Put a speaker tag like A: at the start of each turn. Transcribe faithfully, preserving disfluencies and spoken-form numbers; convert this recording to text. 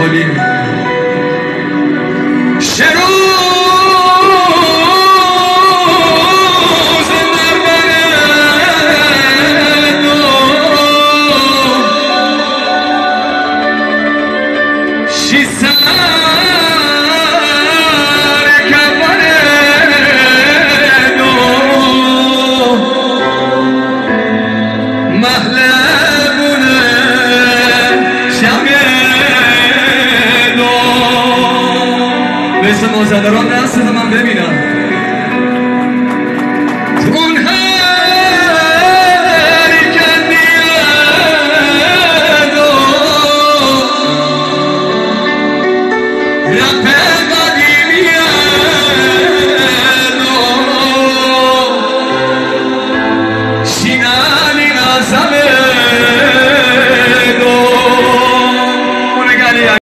A: ببین مثل مازدران دست من ببینم اون هری کندیه دو رپه